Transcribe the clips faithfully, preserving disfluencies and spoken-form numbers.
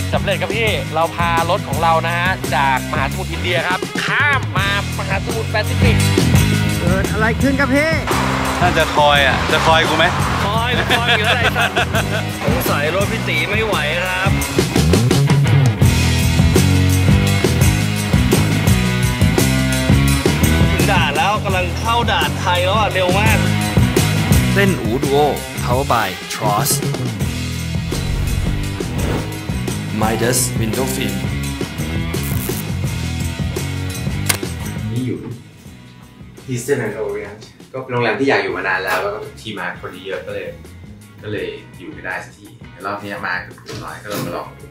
จสำเร็จครับพี่เราพารถของเรานะฮะจากมหาสมุทรอินเดียครับข้ามมามหาสมุทรแปซิฟิกเกิดอะไรขึ้นครับพี่น่าจะคอยอ่ะจะคอยกูไหมคอยคอยอยู่อะไรสัตว์สงสัยรถพี่ตีไม่ไหวครับถึงด่านแล้วกำลังเข้าด่านไทยแล้วอ่ะเร็วมากเส้นอูดูโอ powered by Tross Midas Window Film นี่อยู่ Eastern and Orient ก็เป็นโรงแรมที่อยากอยู่มานานแล้วแล้วก็ทีมาพอดีเยอะก็เลยก็เลยอยู่ไม่ได้สักทีรอบนี้มาเกือบน้อยก็เลยมาลองดู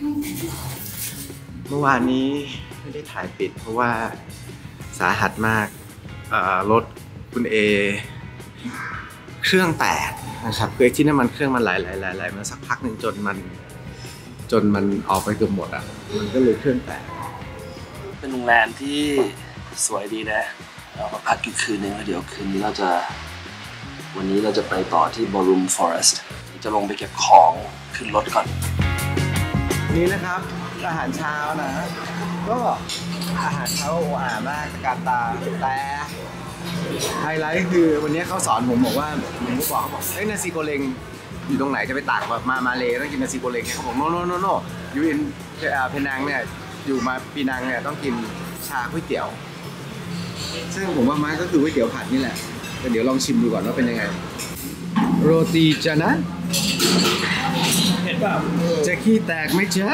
เมื่อวานนี้ไม่ได้ถ่ายปิดเพราะว่าสาหัสมากรถคุณเอเครื่องแตกนะครับคือที่น้ำมันเครื่องมันไหลไหลไหลไหลมาสักพักหนึ่งจนมันจนมันออกไปเกือบหมดอ่ะมันก็เลยเครื่องแตกเป็นโรงแรมที่สวยดีนะเรามาพักอีกคืนนึงแล้วเดี๋ยวคืนนี้เราจะวันนี้เราจะไปต่อที่ Ballroom Forest จะลงไปเก็บของขึ้นรถก่อนนี่นะครับอาหารเช้านะก็อาหารเช้าโออามากการตาแต่ไฮไลท์คือวันนี้เขาสอนผมบอกว่าผมก็บอกเขาบอกเฮ้ยนาซีโกเลงอยู่ตรงไหนจะไปตากแบบมามาเลต้องกินนาซีโกเลงเขาบอกโนโนโนโนอยู่อินเพนังเนี่ยอยู่มาปีนังเนี่ยต้องกินชาก๋วยเตี๋ยวซึ่งผมว่ามันก็คือก๋วยเตี๋ยวผัดนี่แหละแต่เดี๋ยวลองชิมดูก่อนว่าเป็นยังไงโรตีจานะเห็นป่ะจะขี้แตกไหมจ๊ะ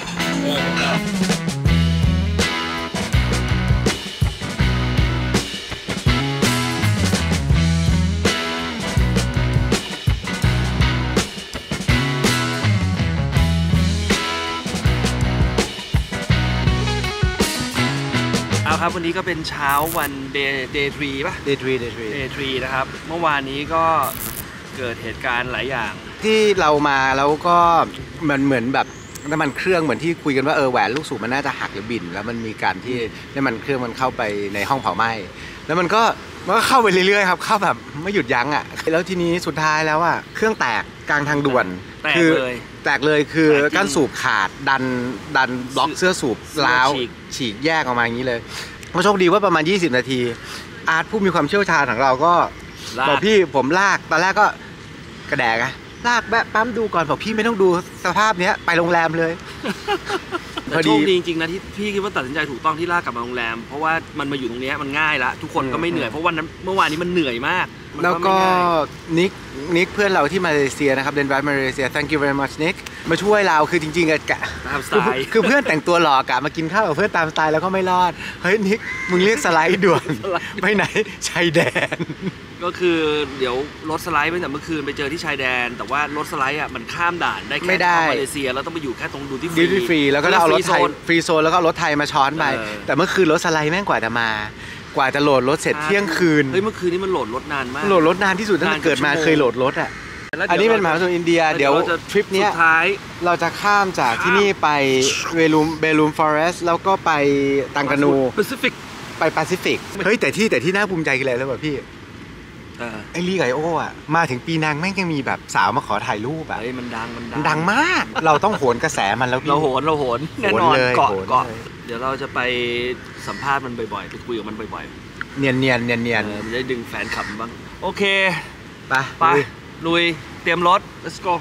ครับวันนี้ก็เป็นเช้าวันเดย์เดย์ทรีป่ะเดย์ทรีเดย์ทรีเดย์ทรีนะครับเมื่อวานนี้ก็เกิดเหตุการณ์หลายอย่างที่เรามาแล้วก็มันเหมือนแบบน้ำมันเครื่องเหมือนที่คุยกันว่าเออแหวนลูกสูบมันน่าจะหักหรือบินแล้วมันมีการที่น้ำมันเครื่องมันเข้าไปในห้องเผาไหม้แล้วมันก็มันก็เข้าไปเรื่อยๆครับเข้าแบบไม่หยุดยั้งอ่ะแล้วทีนี้สุดท้ายแล้วอ่ะเครื่องแตกกลางทางด่วนคือแตกเลยคือก้านสูบขาดดันดันบล็อกเสื้อสูบล้าวฉีกแยกออกมาอย่างนี้เลยก็โชคดีว่าประมาณยี่สิบนาทีอาร์ตผู้มีความเชี่ยวชาญของเราก็บอกพี่ผมลากตอนแรกก็กระแดกอะลากแวะปั๊มดูก่อนบอกพี่ไม่ต้องดูสภาพเนี้ยไปโรงแรมเลยแต่โชคดีจริงๆนะที่พี่คิดว่าตัดสินใจถูกต้องที่ลากกลับมาโรงแรมเพราะว่ามันมาอยู่ตรงนี้มันง่ายละทุกคนก็ไม่เหนื่อยเพราะวันนั้นเมื่อวานนี้มันเหนื่อยมากแล้วก็นิกนิกเพื่อนเราที่มาเลเซียนะครับเดนไวท์มาเลเซีย thank you very much นิกมาช่วยเราคือจริงๆอะกะคือเพื่อนแต่งตัวหล่อกะมากินข้าวกับเพื่อนตามสไตล์แล้วก็ไม่รอดเฮ้ยนิกมึงเรียกสไลด์ด่วนไปไหนชายแดนก็คือเดี๋ยวรถสไลด์ไปแต่เมื่อคืนไปเจอที่ชายแดนแต่ว่ารถสไลด์อ่ะมันข้ามด่านได้แค่มาเลเซียแล้วต้องไปอยู่แค่ตรงดูที่ฟรีแล้วก็เอารถไทยฟรีโซนแล้วก็รถไทยมาช้อนไปแต่เมื่อคืนรถสไลด์แม่งกว่าจะมากว่าจะโหลดรถเสร็จเที่ยงคืนเฮ้ยเมื่อคืนนี้มันโหลดรถนานมากโหลดรถนานที่สุดตั้งแต่เกิดมาเคยโหลดรถอ่ะอันนี้เป็นมหาสมุทรอินเดียเดี๋ยวทริปนี้เราจะข้ามจากที่นี่ไปเวลูมเบลูมฟอเรสต์แล้วก็ไปตังกานูแปซิฟิกไปแปซิฟิกเฮ้ยแต่ที่แต่ที่น่าภูมิใจคืออะไรรู้ป่ะพี่ไอ้ลีไกโออ่ะมาถึงปีนังแม่งยังมีแบบสาวมาขอถ่ายรูปอ่ะมันดังมันดังดังมากเราต้องโหนกระแสมันแล้วเราโหนเราโหนแน่นอนเกาะเกาะเดี๋ยวเราจะไปสัมภาษณ์มันบ่อยๆไปคุยกับมันบ่อยๆเนียนเนียนเนียนเนียนจะได้ดึงแฟนคลับบ้างโอเคไปไปลุยเตรียมรถ let's go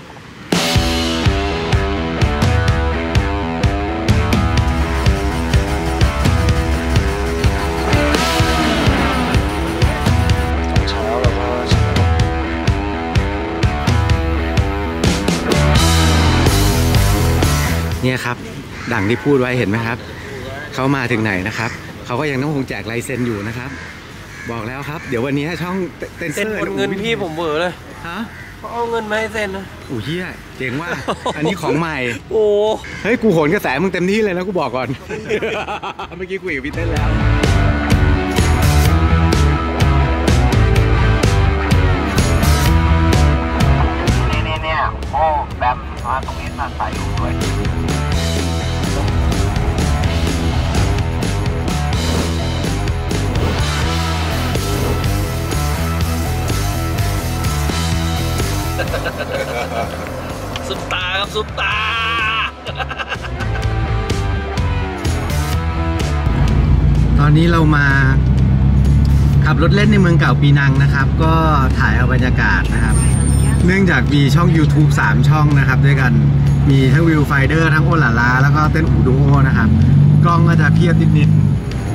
เนี่ยครับดังที่พูดไว้เห็นไหมครับเขามาถึงไหนนะครับเขาก็ยังต้องคงแจกลายเซ็นอยู่นะครับบอกแล้วครับเดี๋ยววันนี้ช่องเต้นเซ็นเงินพี่ผมเบอร์เลยฮะเขาเอาเงินมาให้เซ็นนะโอ้เฮียเจ๋งว่าอันนี้ของใหม่โอ้เฮ้ยกูโหนกระแสมึงเต็มที่เลยนะกูบอกก่อนเมื่อกี้คุยกับพี่เต้นแล้วนี่นี่เนี่ยโอ้แบบมาตรงนี้น่าใส่อยู่ด้วยซุปตาครับซุปตาอนนี้เรามาขับรถเล่นในเมืองเก่าปีนังนะครับก็ถ่ายเอาบรรยากาศนะครับเนื่องจากมีช่อง YouTube สามช่องนะครับด้วยกันมีทั้งวิวไฟเดอร์ทั้งโอลาลาแล้วก็เต้นอูดูโอนะครับกล้องก็จะเพียบนิดๆ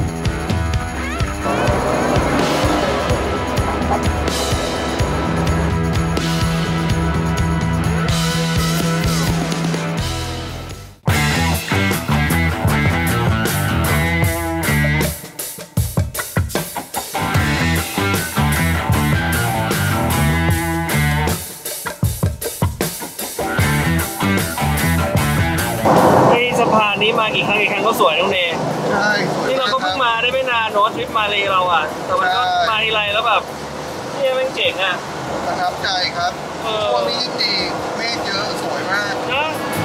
สะพานนี้มากี่ครั้งกี่ครั้งก็สวยน้องเนยใช่นี่เราก็เพิ่งมาได้ไม่นานเนาะทริปมาเลยเราอ่ะแต่มันก็มาทีไรแล้วแบบนี่แม่งเจ๋งอ่ะประทับใจครับวันนี้ยิ่งดีเมฆเยอะสวยมากนะ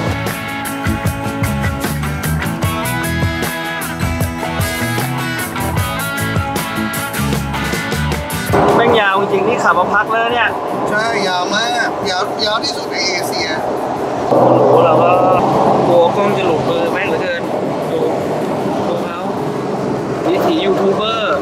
แม่งยาวจริงๆนี่ขับมาพักแล้วเนี่ยใช่ยาวมากยาวยาวที่สุดในเอเชียโอ้โหเราก็กลัวกล้องจะหลุดมือแม่งเหลือเกินดูดูเขาวิถียูทูบเบอร์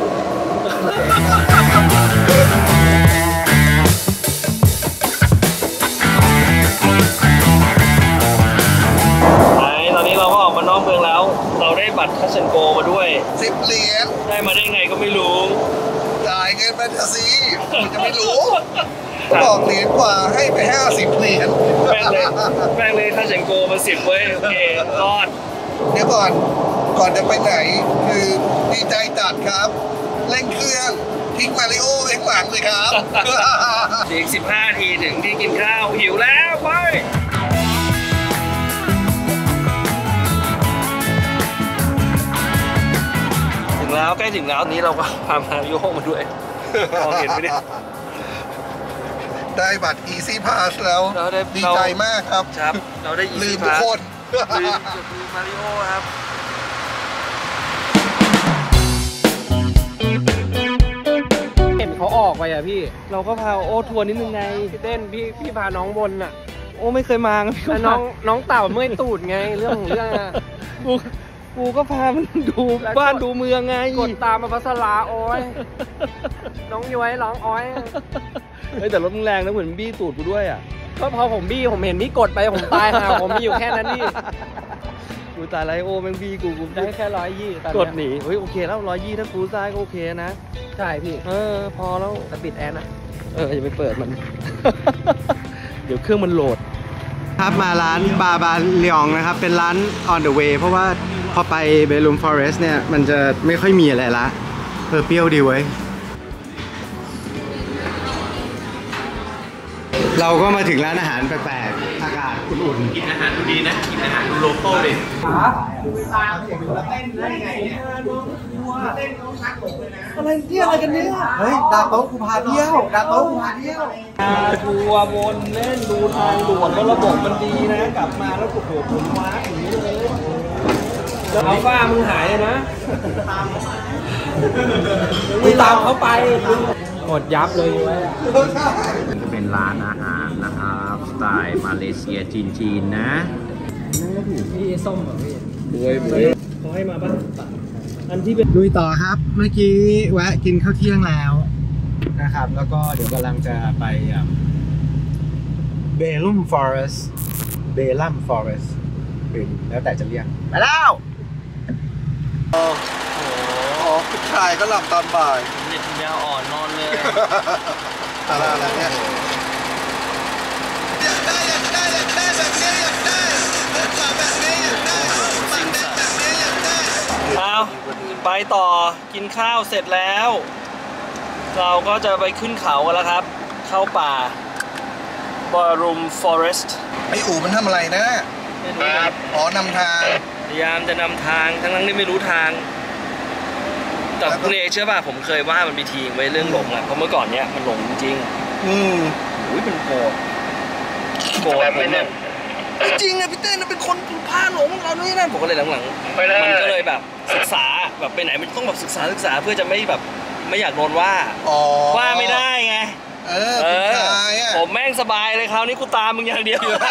ไหนตอนนี้เราก็ออกมานอกเมืองแล้วเราได้บัตรคัสเซนโกมาด้วยสิบเหรียญได้มาได้ไงก็ไม่รู้จ่ายเงินแฟนตาซีคุณจะไม่รู้บอกเหรียญกว่าให้ไปห้าสิบเหรียญแป้งเลยแป้งเลยถ้าเซนโกมาสิบเว้ยโอเครอดเดี๋ยวก่อนก่อนจะไปไหนคือดีใจจัดครับเร่งเครื่องทิ้งมาริโอไว้ข้างหลังเลยครับอีกสิบห้าทีถึงที่กินข้าวหิวแล้วไปถึงแล้วใกล้ถึงแล้วนี้เราก็พามาริโอมาด้วยมองเห็นไหมเนี่ยได้บัตร Easy Pass แล้วดีใจมากครับครับเราได้ Easy Pass ลืมทุกคนลืมลืมมาริโอครับเห็นเขาออกไปอ่ะพี่เราก็พาโอทัวร์นิดนึงไงพี่เต้นพี่พี่พาน้องบนอ่ะโอ้ไม่เคยมาพี่น้องน้องเต่าเมื่อยตูดไงเรื่องของเรื่องอ่ะกูกูก็พามันดูบ้านดูเมืองไงกดตามมาพัสลาอ้อยน้องย้อยร้องอ้อยเฮ้ยแต่รถมึงแรงนะเหมือนบี้ตูดกูด้วยอ่ะก็พอผมบี้ผมเห็นพี่กดไปผมตายห่าผมมีอยู่แค่นั้นนี่กูตายไรโอแม่งบี้กูกูได้แค่ร้อยยี่กดหนีเฮ้ยโอเคแล้วร้อยยี่ถ้าฟูซ่าก็โอเคนะใช่พี่เออพอแล้วแต่ปิดแอร์นะเอออย่าไปเปิดมัน เดี๋ยวเครื่องมันโหลดครับมาร้านบาบาเลียงนะครับเป็นร้าน on the way เพราะว่าพอไปเบลูมฟอเรสต์เนี่ยมันจะไม่ค่อยมีอะไรละเออเปรี้ยวดีเว้ยเราก็มาถึงร้านอาหารแปลกๆอากาศอุ่นๆกินอาหารดูดีนะกินอาหารดูโลคอลดิอะไรเที่ยวอะไรกันเนี่ยเฮ้ยดาโต๊ะกูพาเที่ยวดาโต๊ะกูพาเที่ยวทัวร์วนเล่นดูทางด่วนแล้วระบบมันดีนะกลับมาแล้วโอ้โหผมว้าอย่างนี้เลยแล้วเอาฟ้ามึงหายเลยนะมึงตามเขาไปหมดยับเลยเว้ยมันจะเป็นร้านอาหารนะครับสไตล์มาเลเซียจีนๆนะนั่นก็ถือพี่ส้มเหรอพี่บวยบวยเขาให้มาบ้างอันที่เป็นลุยต่อครับเมื่อกี้แวะกินข้าวเที่ยงแล้วนะครับแล้วก็เดี๋ยวกำลังจะไปเบลัมฟอเรสต์เบลัมฟอเรสต์แล้วแต่จะเรียกไปแล้วโอ้โหผู้ชายก็หลับตอนบ่ายเน็ตยาวอ่อนนอนเลยอะไรอะไรเนี่ยอยากได้อยากได้อยากได้แบบนี้อยากได้แบบนี้อยากได้แบบนี้อยากได้เอาไปต่อกินข้าวเสร็จแล้วเราก็จะไปขึ้นเขากันแล้วครับเข้าป่าบอรูมฟอเรสต์ไออู๋มันทำอะไรนะอ๋อนำทางพยายามจะนำทางทั้งนั้นที่ไม่รู้ทางแต่คุณเอเชื่อป่ะผมเคยว่ามันมีทีไว้เรื่องหลงแหละเพราะเมื่อก่อนเนี้ยมันหลงจริงอืมอุ้ยเป็นโกรธโกรธไปเนี่ยจริงอะพี่เต้นเป็นคนพาหลงเรานี่นั่นผมก็เลยหลังๆมันก็เลยแบบศึกษาแบบไปไหนมันต้องแบบศึกษาศึกษาเพื่อจะไม่แบบไม่อยากโดนว่าว่าไม่ได้ไงเออผมแม่งสบายเลยคราวนี้กูตามมึงอย่างเดียวอยู่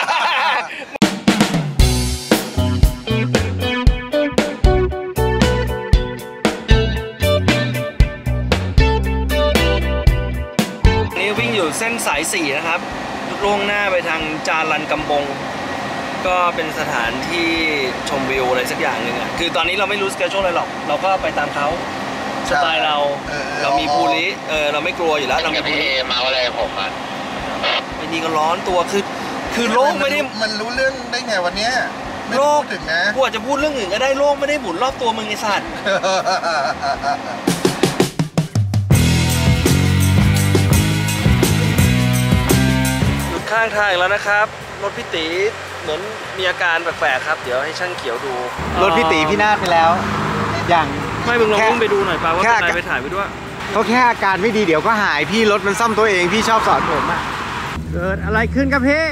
อยู่เส้นสายสี่นะครับล่วงหน้าไปทางจารันกำบงก็เป็นสถานที่ชมวิวอะไรสักอย่างหนึ่งอ่ะคือตอนนี้เราไม่รู้สเกจอะไรหรอกเราก็ไปตามเขาสไตล์เราเรามีภูริเออเราไม่กลัวอยู่แล้วเรามีภูริมาอะไรผมอ่ะไอ้นี่ก็ร้อนตัวคือคือโลกไม่ได้มันรู้เรื่องได้ไงวันนี้โลกถึงนะกูอาจจะพูดเรื่องอื่นก็ได้โลกไม่ได้หมุนรอบตัวมึงไอ้สัตว์หยุดข้างทางแล้วนะครับรถพี่ตีเหมือนมีอาการแปลกๆครับเดี๋ยวให้ช่างเขียวดูรถพี่ตีพี่นาฏไปแล้วอย่างไม่มึงลองพุ่งไปดูหน่อยป่าวว่าเป็นอะไรไปถ่ายไปด้วยเขาแค่อาการไม่ดีเดี๋ยวก็หายพี่รถมันซ่อมตัวเองพี่ชอบสอนผมอะเกิดอะไรขึ้นครับพี่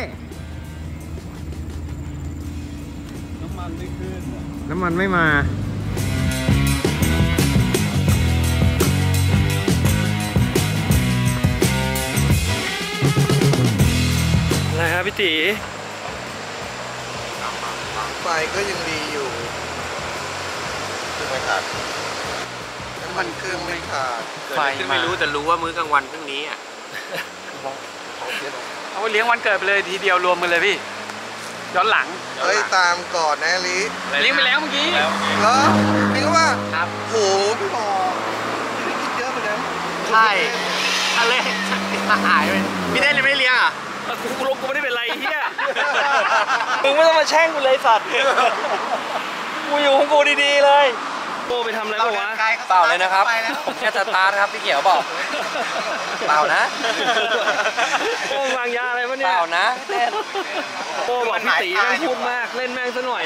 น้ำมันไม่ขึ้นน้ำมันไม่มาอะไรครับพี่ตีไฟก็ยังดีอยู่ไม่ขาดน้ำมันเครื่องไม่ขาดไฟไม่รู้แต่รู้ว่ามื้อกลางวันพรุ่งนี้อ่ะเอาเลี้ยงวันเกิดไปเลยทีเดียวรวมกันเลยพี่ย้อนหลังเฮ้ยตามก่อนนะลิเลี้ยงไปแล้วเมื่อกี้เหรอพี่ก็ว่าครับโหพี่บอกคิดเยอะไปแล้วใช่อะไรหายไปพี่ได้เลยไม่เลี้ยงอ่ะกูลงกูไม่ได้เป็นไรเฮียมึงไม่ต้องมาแช่งกูเลยสัตว์กูอยู่ของกูดีๆเลยโบไปทำอะไรบ้างวะเปล่าเลยนะครับแค่สตาร์ทครับพี่เขียวบอกเปล่านะโบวางยาอะไรวะเนี่ยเปล่านะโบบอกพี่ตีแม่งพูดมากเล่นแม่งซะหน่อย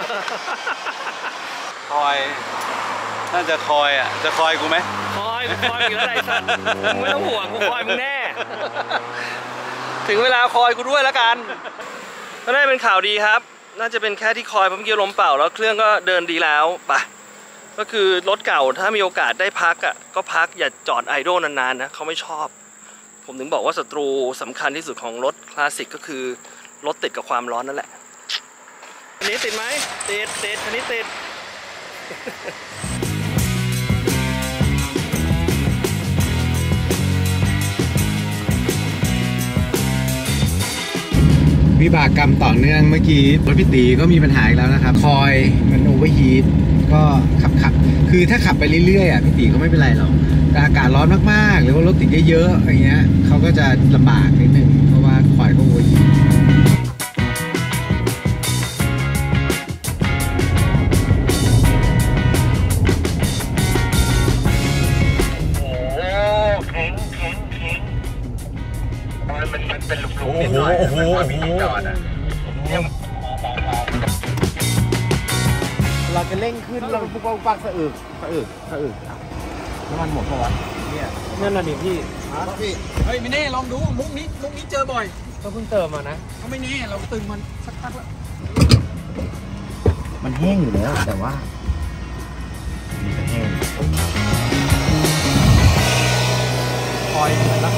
คอยน่าจะคอยอ่ะจะคอยกูไหมคอยกูคอยอยู่แล้วไอ้สัตว์มึงไม่ต้องห่วงกูคอยมึงแน่ถึงเวลาคอยกูด้วยแล้วกันก็ได้เป็นข่าวดีครับน่าจะเป็นแค่ที่คอยเพราะเมื่อกี้ลมเป่าแล้วเครื่องก็เดินดีแล้วป่ะก็คือรถเก่าถ้ามีโอกาสได้พักอ่ะก็พักอย่าจอดไอดอลนานๆนะเขาไม่ชอบผมถึงบอกว่าศัตรูสำคัญที่สุดของรถคลาสสิกก็คือรถติดกับความร้อนนั่นแหละอันนี้ติดไหมติดติดอันนี้ติดวิบากกรรมต่อเนื่องเมื่อกี้รถพี่ตีก็มีปัญหาอีกแล้วนะครับคอยมันโอเวอร์ฮีทก็ขับขับคือถ้าขับไปเรื่อยๆอ่ะพี่ตีก็ไม่เป็นไรหรอกแต่อากาศร้อนมากๆหรือว่ารถติดเยอะๆอย่างเงี้ยเขาก็จะลำบากนิดนึงเพราะว่าคอยก็โอเวอร์ฮีทโอ้โหโอ้โหโอ้โหเราจะเร่งขึ้นเราปุ๊บปุ๊บปักสะอึกสะอึกสะอึกน้ำมันหมดปะวะเนี่ยนั่นน่ะดิพี่พี่เฮ้ยไม่แน่ลองดูมุกนี้มุกนี้เจอบ่อยก็เพิ่งเติมมานะเขาไม่แน่เราตึงมันสักพักแล้วมันแห้งอยู่แล้วแต่ว่านี่ก็แห้งคอยเหมือนละ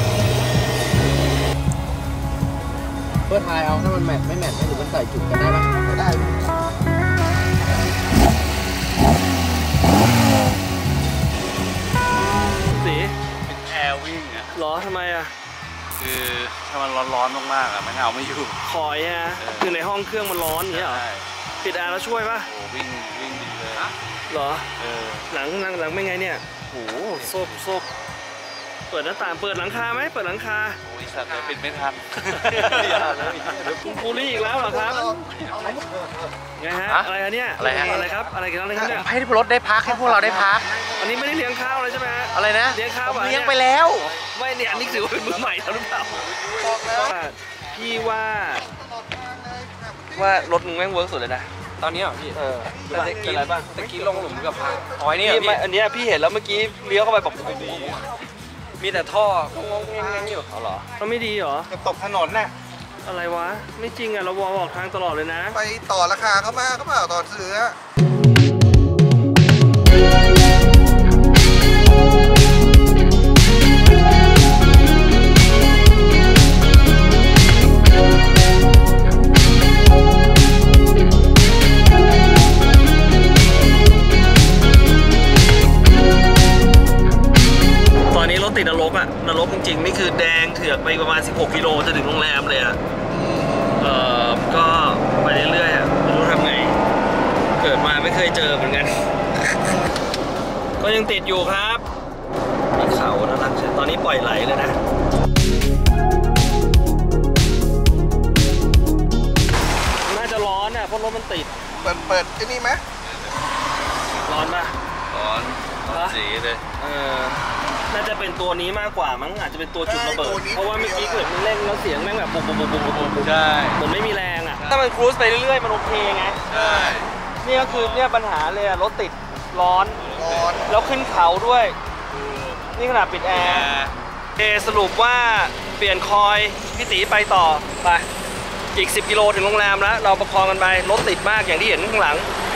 เพื่อทายเอาถ้ามันแมทไม่แมทหรือมันใส่จุดกันได้ไหมได้สีเป็นแอร์วิ่งอ่ะหรอทำไมอ่ะคือถ้ามันร้อนๆมากๆอ่ะมันเอาไม่อยู่คอยฮะคือในห้องเครื่องมันร้อนอย่างเงี้ยเหรอปิดแอร์แล้วช่วยป่ะโอ้วิ่งวิ่งดีเลยเหรอหลังหลังหลังเป็นไงเนี่ยโอ้โซบโซบเปิดหน้าต่างเปิดหลังคาไหมเปิดหลังคาโอ้ยสัตว์ปิดไม่ทันคุณปูรี่อีกแล้วเหรอครับไงฮะอะไรเนี่ยอะไรฮะอะไรครับอะไรกันอะไรครับเนี่ยให้รถได้พักให้พวกเราได้พักอันนี้ไม่ได้เลี้ยงข้าวเลยใช่ไหมอะไรนะเลี้ยงข้าวเลี้ยงไปแล้วไม่เนี่ยอันนี้ถือว่าเป็นมือใหม่แล้วหรือเปล่าพี่ว่าว่ารถมึงแม่งเวิร์กสุดเลยนะตอนนี้เหรอพี่เออแต่ตะกี้อะไรบ้างตะกี้ลงหลุมกับพังอ๋อนี่พี่อันนี้พี่เห็นแล้วเมื่อกี้เลี้ยวเข้าไปบอกมีแต่ท่องงงๆอยู่เอาเหรอมันไม่ดีเหรอจะตกถนนน่ะอะไรวะไม่จริงอ่ะเราวอลออกทางตลอดเลยนะไปต่อราคาเขามาเขาเปล่าต่อซื้อตอนนี้รถถติดนรกอะนรกจริงๆนี่คือแดงเถือกไปประมาณสิบหกกิโลจะถึงโรงแรมเลยอะเออก็ไปเรื่อยๆอะไม่รู้ทำไงเกิดมาไม่เคยเจอเหมือนกัน ก็ยังติดอยู่ครับมีเขาน่ารักตอนนี้ปล่อยไหลเลยนะน่าจะร้อนอ่ะเพราะรถมันติดเปิดเปิดที่นี่ไหมร้อนปะร้อนร้อนสีเลยเออน่าจะเป็นตัวนี้มากกว่ามั้งอาจจะเป็นตัวจุดระเบิดเพราะว่าเมื่อกี้เกิดมันเร่งแล้วเสียงแม่งแบบปุ๊บปุ๊บปุ๊บปุ๊บปุ๊บใช่เหมือนไม่มีแรงอ่ะถ้ามันครูซไปเรื่อยๆมันโอเคไงใช่นี่ก็คือเนี่ยปัญหาเลยรถติดร้อนร้อนแล้วขึ้นเขาด้วยนี่ขนาดปิดแอร์เอสรุปว่าเปลี่ยนคอยพี่ตีไปต่อไปอีกสิบกิโลถึงโรงแรมแล้วเราประคองกันไปรถติดมากอย่างที่เห็นข้างหลัง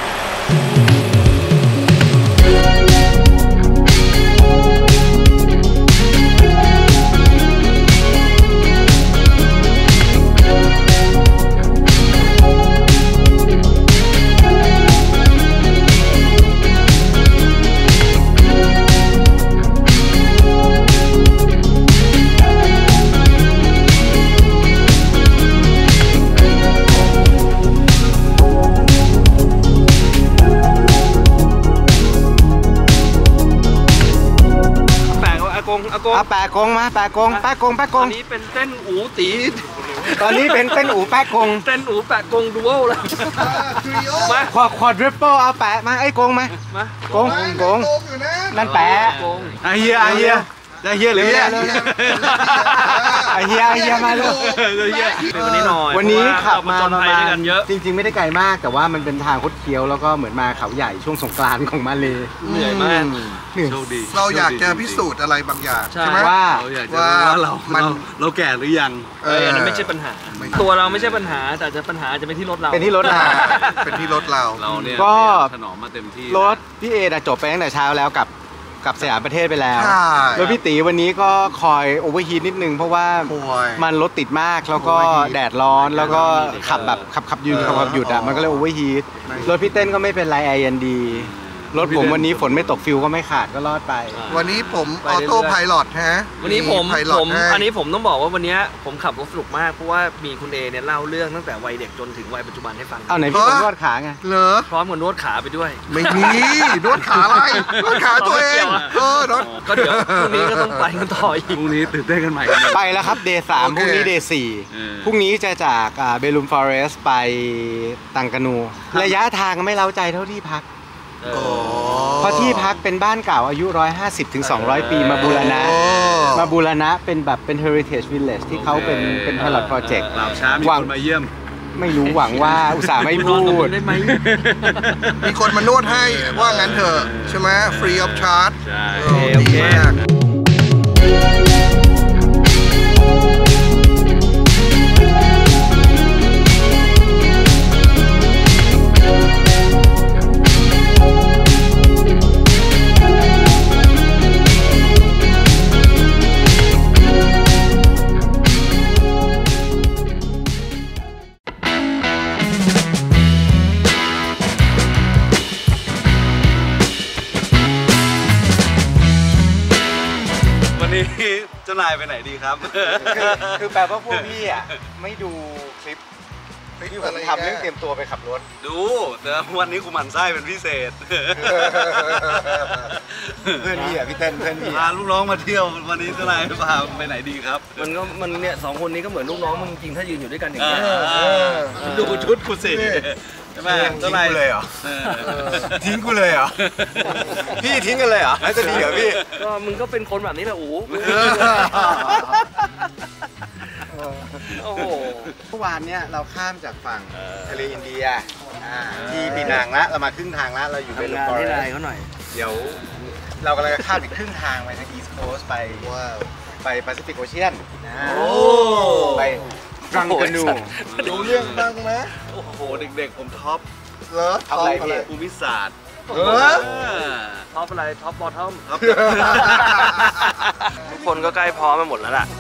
เอาแปะกงมาแปะกงแปะกงแปะกงตอนนี้เป็นเต้นอูตีตอนนี้เป็นเต้นอูแปะกงเต้นอูแปะกงดูโอแล้วมาควอดควอดริปเปิลเอาแปะมาไอ้กงมามากงกงนั่นแปะไอเฮียไอเฮียไอเฮียหรือไอเฮียไอเฮียมาเลยวันนี้หน่อยวันนี้ขับมาประมาณจริงๆไม่ได้ไกลมากแต่ว่ามันเป็นทางคดเคี้ยวแล้วก็เหมือนมาเขาใหญ่ช่วงสงกรานต์ของมาเลเหนื่อยมากโชคดีเราอยากจะพิสูจน์อะไรบางอย่างใช่ไหมว่าว่าเราเราแก่หรือยังเอออันนั้นไม่ใช่ปัญหาตัวเราไม่ใช่ปัญหาแต่จะปัญหาจะเป็นที่รถเราเป็นที่รถเราเป็นที่รถเราเราเนี่ยก็ถนอมมาเต็มที่รถพี่เอจบไปตั้งแต่เช้าแล้วกับกับสยามประเทศไปแล้วแล้วพี่ตีวันนี้ก็คอยโอเวอร์ฮีทนิดนึงเพราะว่ามันรถติดมากแล้วก็แดดร้อนแล้วก็ขับแบบขับขับยืนขับขับหยุดอ่ะมันก็เลยโอเวอร์ฮีทรถพี่เต้นก็ไม่เป็นไรแอร์เย็นดีรถผมวันนี้ฝนไม่ตกฟิวก็ไม่ขาดก็รอดไปวันนี้ผมออโต้ไพลอตฮะวันนี้ผมผมอันนี้ผมต้องบอกว่าวันนี้ผมขับรถสนุกมากเพราะว่ามีคุณเอเนี่ยเล่าเรื่องตั้งแต่วัยเด็กจนถึงวัยปัจจุบันให้ฟังเอาไหนพี่ผมนวดขาไงเหรอพร้อมกับนวดขาไปด้วยไม่มีนวดขาอะไรนวดขาตัวเองเออรถก็เดี๋ยวพรุ่งนี้ก็ต้องไปกันต่ออีกพรุ่งนี้ตื่นเต้นกันใหม่ไปแล้วครับเดย์สามพรุ่งนี้เดย์สี่พรุ่งนี้จะจากเบลูมฟอเรสต์ไปตังกานูระยะทางไม่เล้าใจเท่าที่พักเพราะที่พักเป็นบ้านเก่าอายุหนึ่งร้อยห้าสิบถึงสองร้อยปีมาบูรณะมาบูรณะเป็นแบบเป็น heritage village ที่เขาเป็นเป็น pilot project หวังมาเยี่ยมไม่รู้หวังว่าอุตส่าห์ไม่พูดได้ไหมมีคนมานวดให้ว่างั้นเถอะใช่ไหม free of charge ใช่โอเคเจ้านายไปไหนดีครับคือแปลว่าพวกพี่อ่ะไม่ดูคลิปที่ผมทำเรื่องเตรียมตัวไปขับรถดูแต่วันนี้กูหมั่นไส้เป็นพิเศษเพื่อนพี่อ่ะพี่เต้นเพื่อนพี่พาลูกน้องมาเที่ยววันนี้เจ้านายพาไปไหนดีครับมันก็มันเนี่ยสองคนนี้ก็เหมือนลูกน้องมึงจริงถ้ายืนอยู่ด้วยกันอย่างนี้ดูชุดกูสิใช่ไหมเจ้านายเลยเหรอทิ้งกูเลยเหรอพี่ทิ้งกันเลยเหรอจะดีเหรอพี่ก็มึงก็เป็นคนแบบนี้แหละโอ้โอ้โหเมื่อวานเนี่ยเราข้ามจากฝั่งทะเลอินเดียที่ปีนังละเรามาครึ่งทางแล้วเราอยู่เบลูฟอเรสต์เขาหน่อยเดี๋ยวเรากำลังจะข้ามอีกครึ่งทางไปทางอีสต์โคสต์ไปไปแปซิฟิกโอเชียนไปรังกานูรู้เรื่องบ้างไหมโอ้โหเด็กๆผมท็อปเหรอท็อปอะไรพี่ภูมิศาสตร์เออท็อปอะไรท็อปบอททอมทุกคนก็ใกล้พร้อมไปหมดแล้วล่ะ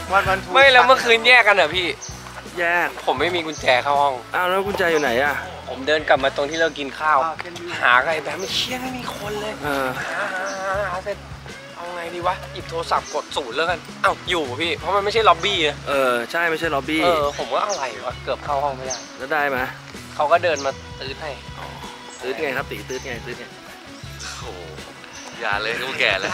ไม่แล้วเมื่อคืนแยกกันเหรอพี่แยกผมไม่มีกุญแจเข้าห้องอ้าวแล้วกุญแจอยู่ไหนอ่ะผผมเดินกลับมาตรงที่เรากินข้าวหาไอ้แบบไม่เชี่ยไม่มีคนเลยหาหาเสร็จเอาไงดีวะหยิบโทรศัพท์กดศูนย์แล้วกันอ้าวอยู่พี่เพราะมันไม่ใช่ล็อบบี้เออใช่ไม่ใช่ล็อบบี้เออผมว่าอะไรวะเกือบเข้าห้องไม่ได้แล้วได้ไหมเขาก็เดินมาตื้อให้ตื้อไงครับตีตื้อไงตื้อไงโอ้อย่าเลยกูแก่แล้ว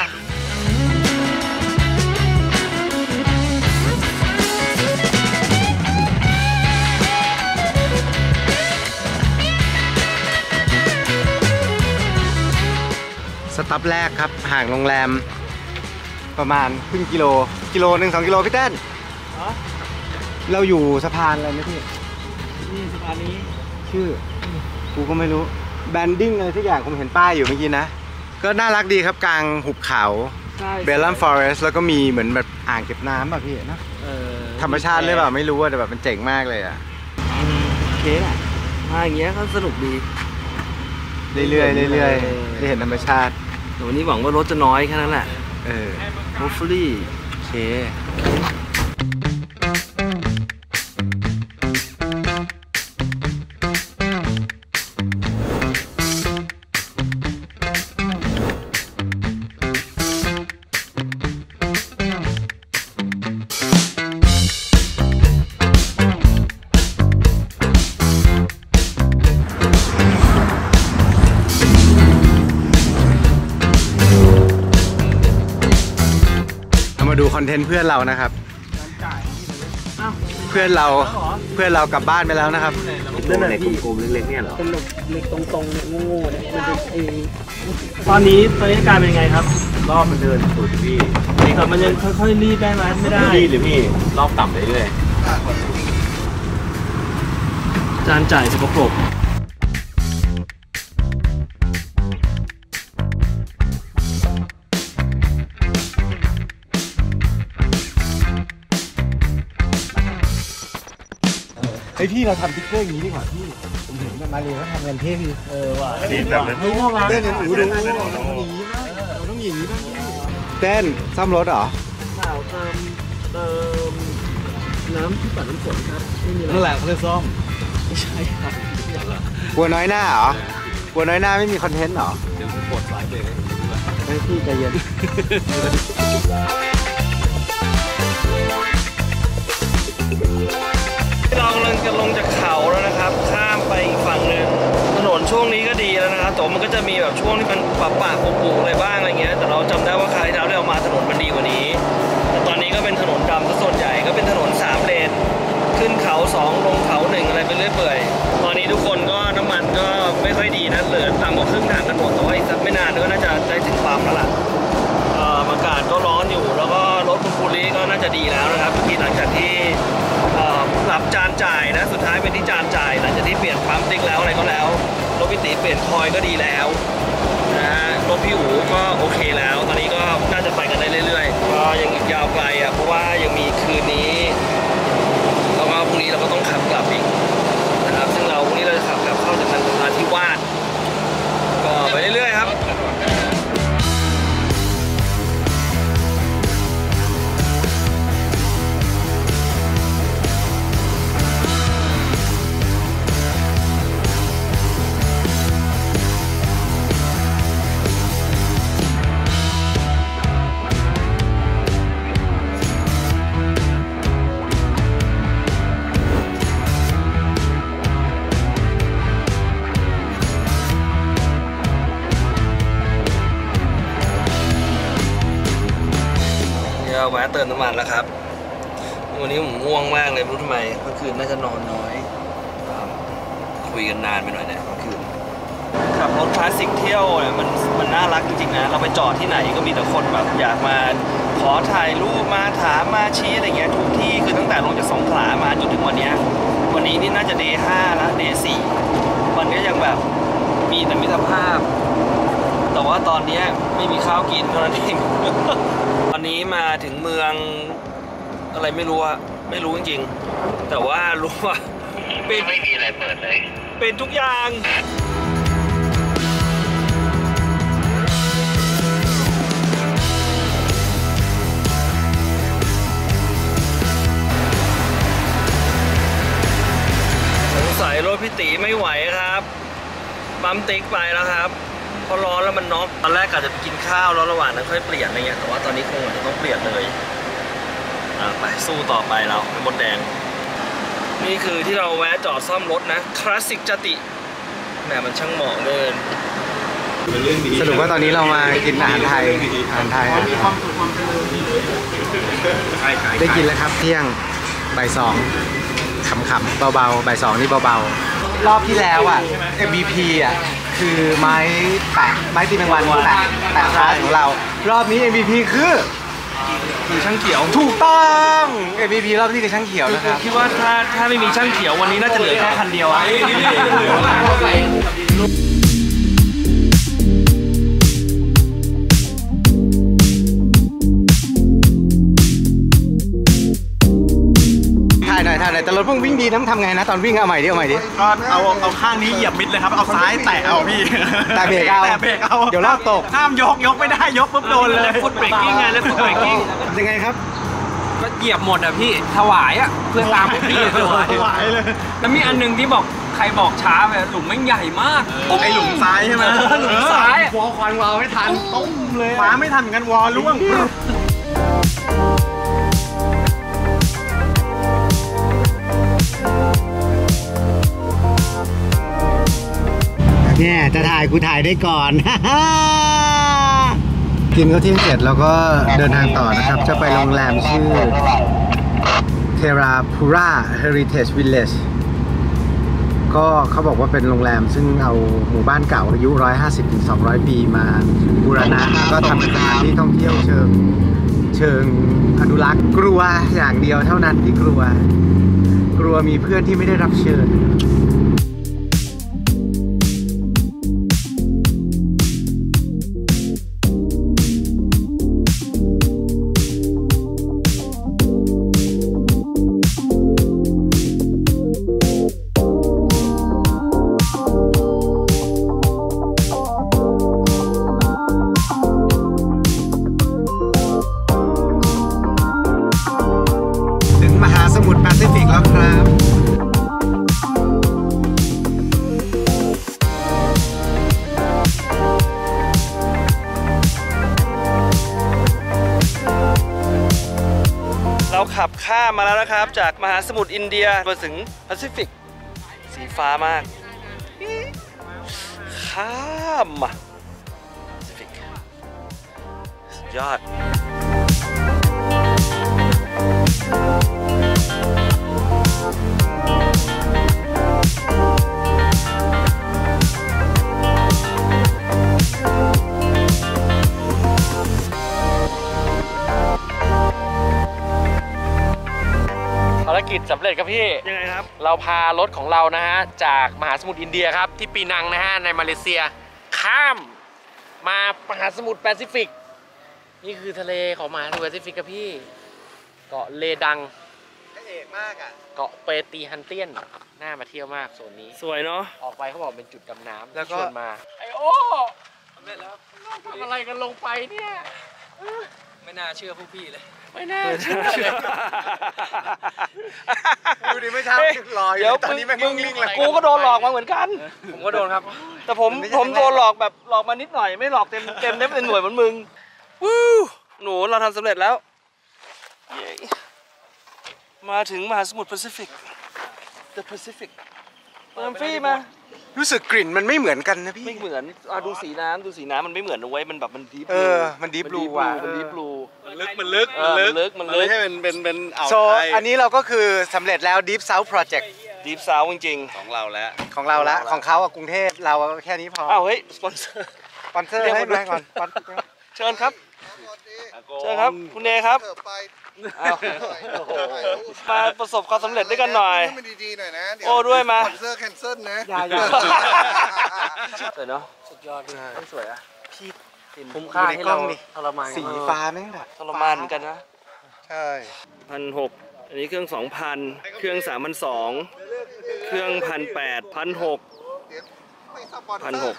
สต็อปแรกครับห่างโรงแรมประมาณครึ่งกิโลกิโลหนึ่งสองกิโลพี่เต้นเราอยู่สะพานอะไรนะพี่นี่สะพานนี้ชื่อกูก็ไม่รู้แบนดิ้งอะไรทุกอย่างผมเห็นป้ายอยู่เมื่อกี้นะก็น่ารักดีครับกลางหุบเขาเบลลัมฟอเรสต์แล้วก็มีเหมือนแบบอ่างเก็บน้ำแบบพี่นะธรรมชาติเลยเปล่าไม่รู้แต่แบบมันเจ๋งมากเลยอ่ะโอเคอ่ะมาอย่างเงี้ยเขาสนุกดีเรื่อยๆเรื่อยๆได้เห็นธรรมชาติวันนี้หวังว่ารถจะน้อยแค่นั้นแหละเออ hopefully โอเคมาดูคอนเทนต์เพื่อนเรานะครับเพื่อนเราเพื่อนเรากลับบ้านไปแล้วนะครับเรื่องอะไรกลมๆเล็กๆเนี่ยเหรอเป็นเล็กตรงๆเนี่ยโง่ๆเนี่ยมันจะเองตอนนี้ตอนนี้การเป็นยังไงครับรอบมันเดินสุดพี่นี่ครับมันยังค่อยๆรีบได้ไหมไม่ได้รีบหรือพี่รอบต่ำเรื่อยๆจานจ่ายสกปรกไอพี่เราทำติ๊กเกอร์อย่างนี้ดีกว่าพี่ผมเห็นมาเลยว่าทำกันเท่ดีเออว่ะเต้นแบบนั้นเต้นอย่างอูดูเราต้องหนีเราต้องหนีบ้างเต้นซ่อมรถเหรอเปล่าเติมเติมน้ำที่ปัดน้ำฝนครับไม่มีนั่นแหละเขาเรียกซ่อมไม่ใช่ครับบัวน้อยหน้าเหรอบัวน้อยหน้าไม่มีคอนเทนต์เหรอเดี๋ยวผมปลดสายเบรกให้พี่ใจเย็นเรากำลังจะลงจากเขาแล้วนะครับข้ามไปอีกฝั่งหนึ่งถนนช่วงนี้ก็ดีแล้วนะครับแต่มันก็จะมีแบบช่วงที่มันป่าป่าปูๆอะไรบ้างอะไรเงี้ยแต่เราจำได้ว่าคราวที่แล้วเรามาถนนมันดีกว่านี้แต่ตอนนี้ก็เป็นถนนดำซะส่วนใหญ่ก็เป็นถนนสามเลนขึ้นเขาสองลงเขาหนึ่งอะไรไปเรื่อยเปื่อยตอนนี้ทุกคนก็น้ำมันก็ไม่ค่อยดีนะเหลือต่ำกว่าครึ่งทางกันหมดแต่ว่าอีกสักไม่นานก็น่าจะได้ถึงปั๊มแล้วล่ะอากาศก็ร้อนอยู่แล้วก็รถคุณภูริก็น่าจะดีแล้วนะครับเมื่อกี้หลังจากที่หลับจานจ่ายนะสุดท้ายเป็นที่จานจ่ายหลังจากที่เปลี่ยนปั๊มติ๊กแล้วอะไรก็แล้วรถพี่ตีเปลี่ยนคอยก็ดีแล้วนะฮะรถพี่อู๋ก็โอเคแล้วตอนนี้ก็น่าจะไปกันได้เรื่อยๆก็ยังอีกยาวไกลอ่ะเพราะว่ายังมีคืนนี้แล้วก็พรุ่งนี้เราก็ต้องขับกลับอีกนะครับซึ่งเราพรุ่งนี้เราจะขับกลับเข้าจากนราธิวาสก็ไปเรื่อยๆครับแวะเติมน้ำมันแล้วครับวันนี้ผมง่วงมากเลยไม่รู้ทำไมเมื่อคืนน่าจะนอนน้อยคุยกันนานไปหน่อยเนี่ยเมื่อคืนขับรถคลาสสิกเที่ยวเนี่ยมันมันน่ารักจริงๆนะเราไปจอดที่ไหนก็มีแต่คนแบบอยากมาขอถ่ายรูปมาถามมาชี้อะไรเงี้ยทุกที่คือตั้งแต่ลงจากสงขลามาจนถึงวันนี้วันนี้นี่น่าจะเดย์ห้าแล้วเดย์สี่มันก็ยังแบบมีแต่มิตรภาพแต่ว่าตอนนี้ไม่มีข้าวกินเท่านั้นเองตอนนี้มาถึงเมืองอะไรไม่รู้อะไม่รู้จริงๆแต่ว่ารู้ว่าเป็นไม่มีอะไรเปิดเลยเป็นทุกอย่างสงสัยรถพี่ตีไม่ไหวครับปั๊มติ๊กไปแล้วครับพอร้อนแล้วมันน็อกตอนแรกกะจะไปกินข้าวแล้วระหว่างนั้นค่อยเปลี่ยนอะไรเงี้ยแต่ว่าตอนนี้คงอาจจะต้องเปลี่ยนเลยไปสู้ต่อไปเราเป็นมดแดงนี่คือที่เราแวะจอดซ่อมรถนะคลาสสิกจติแหมมันช่างเหมาะเกินสรุปว่าตอนนี้เรามากินอาหารไทยอาหารไทยมีความสุขความเจริญได้กินแล้วครับเที่ยงบ่ายสองขำๆเบาๆบ่ายสองนี่เบาๆรอบที่แล้วอ่ะ เอ็ม วี พี อ่ะคือไม้แปะไม้ตีแมงวันแปะแปะร้านของเรารอบนี้ เอ็ม วี พี คือคือช่างเขียวถูกต้อง เอ็ม วี พี รอบนี้คือช่างเขียวนะครับคิดว่าถ้าถ้าไม่มีช่างเขียววันนี้น่าจะเหลือแค่คันเดียวอ่ะถ่ายหน่อยถ่ายหน่อยแต่รถเพิ่งวิ่งดีน้ำทำไงนะตอนวิ่งเอาใหม่ดิเอาใหม่ดิก็เอาเอาข้างนี้เหยียบมิดเลยครับเอาซ้ายแตะเอาพี่แต่เบรกเอาแต่เบรกเอาเดี๋ยวรอบตกห้ามยกยกไม่ได้ยกปุ๊บโดนเลยฟุตเบรกกิ้งไงแล้วฟุตเบรกกิ้งยังไงครับก็เหยียบหมดอ่ะพี่ถวายอ่ะเพื่อนตามผมพี่ถวายถวายเลยแล้วมีอันนึงที่บอกใครบอกช้าไปหลุมไม่ใหญ่มากไอหลุมซ้ายใช่ไหมหลุมซ้ายหัวควันวาวไม่ทันตุ้มเลยฟ้าไม่ทันกันวอล่วงเนี่ยจะถ่ายกูถ่ายได้ก่อน กินข้าวเที่ยงเสร็จแล้วก็เดินทางต่อนะครับจะไปโรงแรมชื่อ Terapura Heritage Village ก็เขาบอกว่าเป็นโรงแรมซึ่งเอาหมู่บ้านเก่าอายุ หนึ่งร้อยห้าสิบถึงสองร้อย ปีมาบูรณะก็ทำเป็นสถานที่ท่องเที่ยวเชิงเชิงอนุรักษ์กลัวอย่างเดียวเท่านั้นที่กลัวกลัวมีเพื่อนที่ไม่ได้รับเชิญขับข้ามมาแล้วนะครับจากมหาสมุทรอินเดียมาถึงแปซิฟิกสีฟ้ามากข้ามมาแปซิฟิกสุดยอดภารกิจสำเร็จครับพี่ยังไงครับเราพารถของเรานะฮะจากมหาสมุทรอินเดียครับที่ปีนังนะฮะในมาเลเซียข้ามมามหาสมุทรแปซิฟิกนี่คือทะเลของมหาสมุทรแปซิฟิกครับพี่เกาะเลดังเอกมากอ่ะเกาะเปตีฮันเตียนน่ามาเที่ยวมากโซนนี้สวยเนาะออกไปเขาบอกเป็นจุดดำน้ำแล้วก็ชวนมาไอโอ้ทำอะไรกันลงไปเนี่ยไม่น่าเชื่อพวกพี่เลยไม่น่าเชื่อดูดิไม่ใช่หลอยเดี๋ยวตอนนี้แม่งมึงลิงเลยกูก็โดนหลอกมาเหมือนกันผมก็โดนครับแต่ผมผมโดนหลอกแบบหลอกมานิดหน่อยไม่หลอกเต็มเต็มได้เป็นหน่วยเหมือนมึงวู้หนูเราทำสำเร็จแล้วมาถึงมหาสมุทรแปซิฟิก The Pacific เติมฟรีมารู้สึกกลิ่นมันไม่เหมือนกันนะพี่ไม่เหมือนดูสีน้ำดูสีน้ำมันไม่เหมือนนะเว้ยมันแบบมันดีฟเออมันดีฟบลูว่ะมันดีฟบลูมันลึกมันลึกมันลึกมันลึกไม่ใช่เป็นเป็นเป็นอ่าวไทยอันนี้เราก็คือสำเร็จแล้ว Deep South Project Deep South จริงๆของเราแล้วของเราแล้วของเขาอะกรุงเทพเราแค่นี้พออ้าวเฮ้ยสปอนเซอร์สปอนเซอร์ให้มาก่อนเชิญครับเชิญครับคุณเนครับมาประสบความสำเร็จด้วยกันหน่อยดีๆหน่อยนะโอ้ด้วยมาสปอนเซอร์แคนเซิลนะอย่าอย่าสวยเนาะสุดยอดเลยสวยอ่ะพี่คุ้มค่าให้เราทรมานสีฟ้าแม่งแบบทรมานเหมือนกันนะใช่พันหกอันนี้เครื่องสองพันเครื่องสามพันสองเครื่องพันแปดพันหกพันหก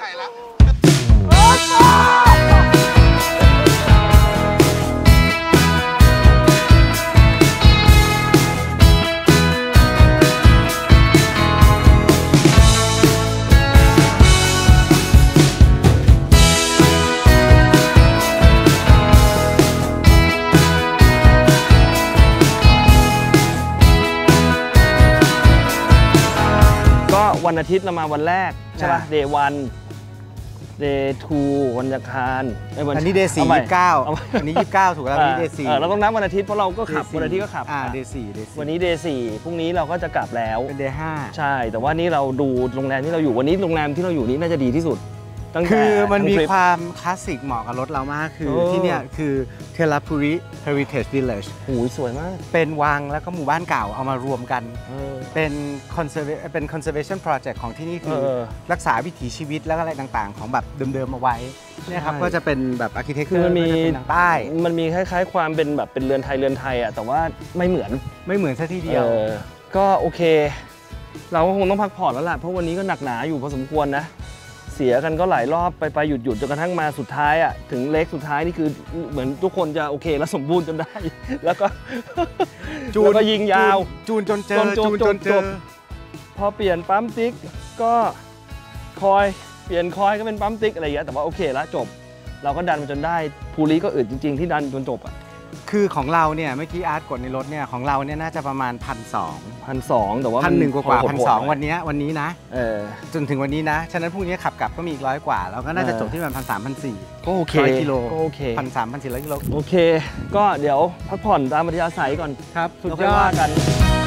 วันอาทิตย์เรามาวันแรกใช่ป่ะ day one day two วันอังคารอันนี้ day สี่ ยี่สิบเก้าอันนี้ยี่สิบเก้าถูกแล้วอันนี้ day สี่เราต้องนับวันอาทิตย์เพราะเราก็ขับวันอาทิตย์ก็ขับอ่า day สี่ day สี่วันนี้ day สี่พรุ่งนี้เราก็จะกลับแล้วเป็น day ห้าใช่แต่ว่านี่เราดูโรงแรมที่เราอยู่วันนี้โรงแรมที่เราอยู่นี้น่าจะดีที่สุดคือมันมีความคลาสสิกเหมาะกับรถเรามากคือที่เนี่ยคือเทลาพูริ Heritage Village โอ้ยสวยมากเป็นวังแล้วก็หมู่บ้านเก่าเอามารวมกันเป็น conservation เป็น conservation project ของที่นี่คือรักษาวิถีชีวิตแล้วก็อะไรต่างๆของแบบเดิมๆเอาไว้เนี่ยครับก็จะเป็นแบบ architecture มันมีทางใต้มันมีคล้ายๆความเป็นแบบเป็นเรือนไทยเรือนไทยอ่ะแต่ว่าไม่เหมือนไม่เหมือนซะทีเดียวก็โอเคเราก็คงต้องพักผ่อนแล้วล่ะเพราะวันนี้ก็หนักหนาอยู่พอสมควรนะเสียกันก็หลายรอบไปไปหยุดหยุดจนกระทั่งมาสุดท้ายอ่ะถึงเล็กสุดท้ายนี่คือเหมือนทุกคนจะโอเคแล้วสมบูรณ์จนได้แล้วก็จูนก็ยิงยาวจูนจนเจอจูนจนเจอพอเปลี่ยนปั๊มติ๊กก็คอยเปลี่ยนคอยก็เป็นปั๊มติ๊กอะไรอย่างเงี้ยแต่ว่าโอเคแล้วจบเราก็ดันมาจนได้ภูริก็อึดจริงๆที่ดันจนจบอ่ะคือของเราเนี่ยเมื่อกี้อาร์ตกดในรถเนี่ยของเราเนี่ยน่าจะประมาณพันสองพันสองแต่ว่าพันหนึ่งกว่าพันสองวันนี้วันนี้นะเออจนถึงวันนี้นะฉะนั้นพรุ่งนี้ขับกลับก็มีอีกร้อยกว่าแล้วก็น่าจะจบที่ประมาณพันสามพันสี่ก็โอเคร้อยกิโลก็โอเคพันสามพันสี่ร้อยกิโลโอเคก็เดี๋ยวพักผ่อนตามอัธยาศัยก่อนครับสุดยอดกัน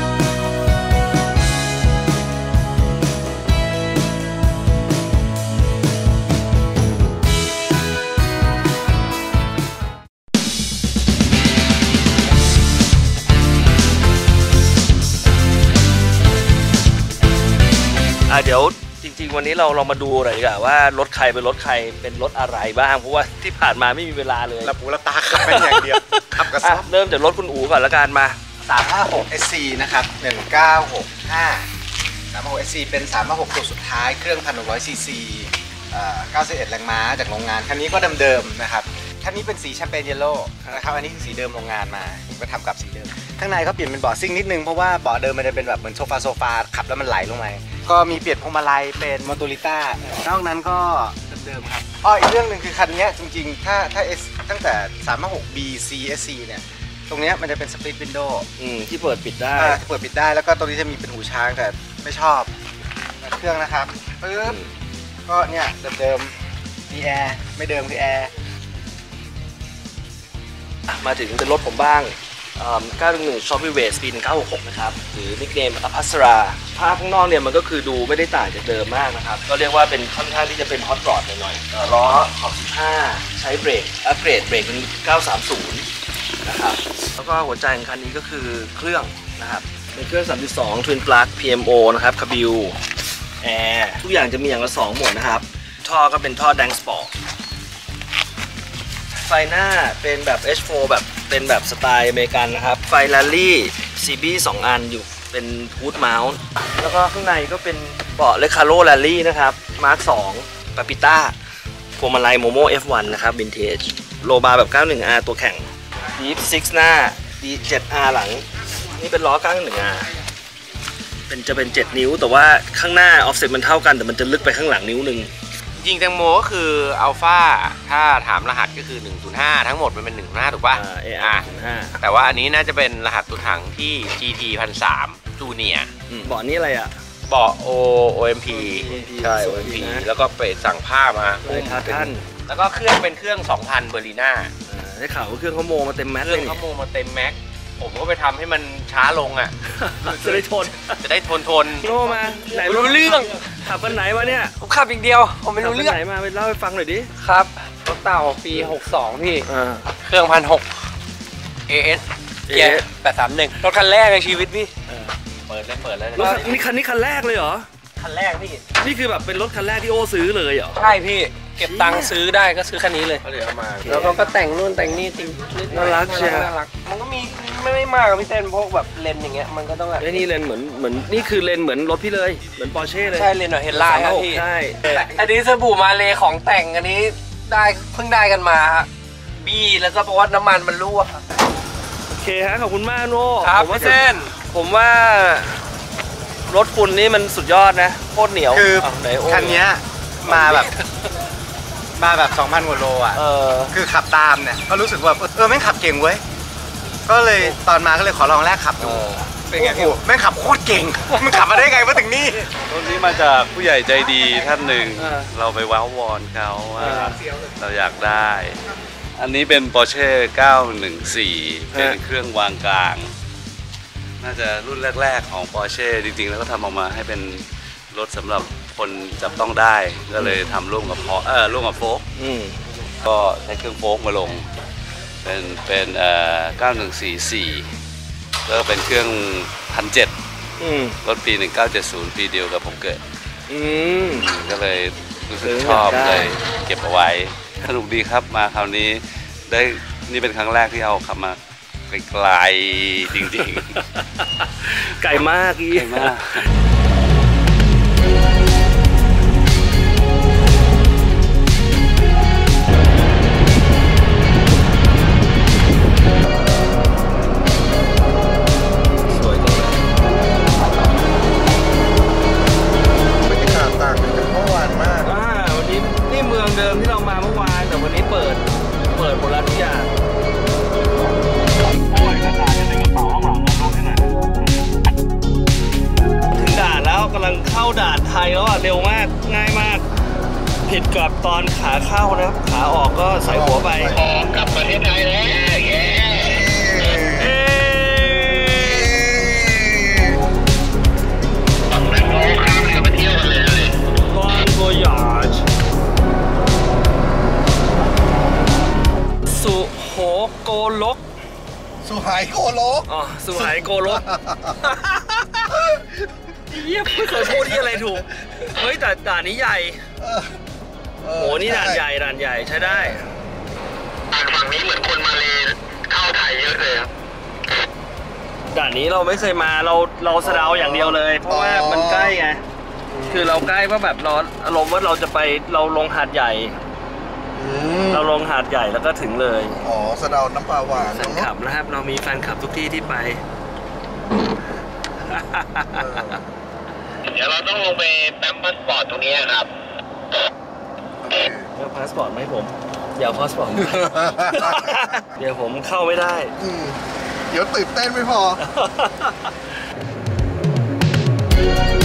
เดี๋ยวจริงๆวันนี้เราเรามาดูหน่อยดีกว่าว่ารถใครเป็นรถใครเป็นรถอะไรบ้างเพราะว่าที่ผ่านมาไม่มีเวลาเลยละปูละตาขับแค่อย่างเดียวขับกระซับเริ่มจากรถคุณอู๋ก่อนละกันมาสามห้าหก เอส ซี นะครับหนึ่งเก้าหกห้า สามห้าหก เอส ซี เป็นสามห้าหกตัวสุดท้ายเครื่อง หนึ่งพันหกร้อย ซี ซี เก้าสิบเอ็ดแรงม้าจากโรงงานคันนี้ก็เดิมๆนะครับคันนี้เป็นสีแชมเปญเยลโล่นะครับอันนี้คือสีเดิมโรงงานมาก็ทำกับสีเดิมข้างในเขาเปลี่ยนเป็นเบาะซิ่งนิดนึงเพราะว่าเบาะเดิมมันจะเป็นแบบเหมือนโซฟาโซฟาขับแล้วมันไหลลงมาก็มีเปลี่ยนพวงมาลัยเป็นมอเตอริต้านอกนั้นก็เดิมๆครับอ๋ออีกเรื่องหนึ่งคือคันนี้จริงๆถ้าถ้า S ตั้งแต่ สามห้าหก บี ซี เอส ซี เนี่ยตรงนี้มันจะเป็นสปลิตวินโดว์ที่เปิดปิดได้ที่เปิดปิดได้แล้วก็ตรงนี้จะมีเป็นหูช้างแต่ไม่ชอบเครื่องนะครับปึ๊บก็เนี่ยเดิมๆมีแอร์ไม่เดิมคือแอร์มาถึงเป็นรถผมบ้างเก้าหนึ่งหนึ่ง Shelby West ปีหนึ่งเก้าหกหกนะครับหรือนิกเนมอภัสราภาพข้างนอกเนี่ยมันก็คือดูไม่ได้ต่างจากเดิมมากนะครับก็เรียกว่าเป็นค่อนข้างที่จะเป็นฮอตรอดหน่อยๆล้อขอบสิบห้าใช้เบรกอัปเกรดเบรกเป็นเก้าสามศูนย์นะครับแล้วก็หัวใจของคันนี้ก็คือเครื่องนะครับเป็นเครื่อง สามจุดสอง Twin Plug พี เอ็ม โอ นะครับคาบิลแอร์ทุกอย่างจะมีอย่างละสองหมดนะครับท่อก็เป็นท่อแดงสปอร์ตไฟหน้าเป็นแบบ เอช โฟร์ แบบเป็นแบบสไตล์อเมริกันนะครับไฟแรลลี่ ซี บี สองอันอยู่เป็นฮูดเมาส์แล้วก็ข้างในก็เป็นเบาะเลคาโร่แรลลี่นะครับมาร์คสองปาปิต้าพวงมาลัยโมโม่ เอฟ วัน นะครับวินเทจโลบาร์แบบ เก้าสิบเอ็ด อาร์ ตัวแข่ง ดีฟ ซิกซ์ หน้า ดี เซเว่น อาร์ หลังนี่เป็นล้อ เก้าสิบเอ็ด อาร์ เป็นจะเป็นเจ็ดนิ้วแต่ว่าข้างหน้าออฟเซ็ตมันเท่ากันแต่มันจะลึกไปข้างหลังนิ้วหนึ่งจริงแตงโมก็คืออัลฟาถ้าถามรหัสก็คือหนึ่งศูนย์ห้าทั้งหมดมันเป็นหนึ่งศูนย์ห้าถูกป่ะอ่าแต่ว่าอันนี้น่าจะเป็นรหัสตัวถังที่ จี ที หนึ่งพันสามร้อย จูเนียร์เบาะนี้อะไรอ่ะเบาะ O โอ เอ็ม พี ใช่ โอ เอ็ม พี แล้วก็ไปสั่งผ้ามาท่านแล้วก็เครื่องเป็นเครื่อง สองพัน เบอร์ลิน่าได้ข่าวว่าเครื่องเขาโมมาเต็มแม็กเครื่องเขาโมมาเต็มแม็กผมก็ไปทำให้มันช้าลงอ่ะจะได้ทนจะได้ทนทนโน่มาไหนรู้เรื่องขับวันไหนมาเนี่ยผมขับอย่างเดียวผมไม่รู้เรื่องไหนมาไปเล่าให้ฟังหน่อยดิครับรถเต่าปีหกสองพี่เครื่องพันหก เอ เอส เกียร์แปดสามหนึ่งรถคันแรกในชีวิตพี่เปิดเลยเปิดเลยนี่คันนี้คันแรกเลยเหรอคันแรกพี่นี่คือแบบเป็นรถคันแรกที่โอ้ซื้อเลยเหรอใช่พี่เก็บตังค์ซื้อได้ก็ซื้อคันนี้เลยเดี๋ยวมาแล้วก็แต่งนู่นแต่งนี่จริงน่ารักเชียวน่ารักมันก็มีไม่ไม่มากพี่เต้นพวกแบบเลนอย่างเงี้ยมันก็ต้องแบบนี่เลนเหมือนเหมือนนี่คือเลนเหมือนรถพี่เลยเหมือนปอร์เช่เลยใช่เลนเฮดล่าครับพี่ใช่อันนี้สบู่มาเลของแต่งอันนี้ได้เพิ่งได้กันมาบี้แล้วก็เพราะว่าน้ำมันมันรั่วโอเคฮะขอบคุณมากโน่ครับพี่เต้นผมว่ารถคุณนี่มันสุดยอดนะโคตรเหนียวคือคันนี้มาแบบมาแบบ สองพัน กว่าโลอ่ะคือขับตามเนี่ยก็รู้สึกว่าเออไม่ขับเก่งเว้ยก็เลยตอนมาก็เลยขอลองแรกขับดูเป็นไงพี่แม่งขับโคตรเก่งมันขับมาได้ไงมาถึงนี่ตรงนี้มาจากผู้ใหญ่ใจดีท่านหนึ่ง เราไปว้าววอนเขาว่าเราอยากได้ อันนี้เป็น Porsche เก้าหนึ่งสี่ เป็นเครื่องวางกลาง น่าจะรุ่นแรกๆของ Porsche จริงๆ แล้วก็ทำออกมาให้เป็นรถสำหรับคนจับต้องได้ ก็เลยทำร่วมกับพอเออร่วมกับโฟล์กก็ใช้เครื่องโฟล์กมาลง เป็นเป็นเอ่อเก้าหนึ่งสี่สี่แล้วก็เป็นเครื่องพันเจ็ดรถปีหนึ่งเก้าเจ็ดศูนย์ปีเดียวกับผมเกิดก็เลยรู้สึกชอบเลยเก็บเอาไว้สนุกดีครับมาคราวนี้ได้นี่เป็นครั้งแรกที่เอาขับมาไกลๆจริงๆไกลมากอีไกลมากบรรยากาศต่างจากเมื่อวานมากอ่าวันนี้นี่เมืองเดิมที่เรามาเมื่อวานแต่วันนี้เปิดเปิดหมดแล้วทุกอย่างถึงด่านแล้วกำลังเข้าด่านไทยแล้วอ่ะเร็วมากง่ายมากผิดกับตอนขาเข้านะขาออกก็ใส่หัวไปกลับประเทศไทยแล้วเย้ฝั่งนั้นเขาข้ามเรือมาเที่ยวกันเลยบอนโบยาจสุโหโกลกสุไหโกโลกอ๋อสุไหโกลกเยี่ยมไม่เคยพูดที่อะไรถูกเฮ้ยแต่ด่านนี้ใหญ่โหนี่ด่านใหญ่ด่านใหญ่ใช้ได้ด่านฝั่งนี้เหมือนคนมาเลเข้าไทยเยอะเลยครับด่านนี้เราไม่เคยมาเราเราสะเดาอย่างเดียวเลยเพราะว่ามันใกล้ไงคือเราใกล้ว่าแบบเราอารมณ์ว่าเราจะไปเราลงหาดใหญ่เราลงหาดใหญ่แล้วก็ถึงเลยอ๋อสะเดาน้ำปลาหวานแฟนคลับนะครับเรามีแฟนคลับทุกที่ที่ไปเดี๋ยวเราต้องลงไปแป๊มพาสปอร์ตตรงนี้ครับเอาพาสปอร์ตไหมผมอย่าพาสปอร์ต เดี๋ยวผมเข้าไม่ได้เดี๋ยวตื่นเต้นไม่พอ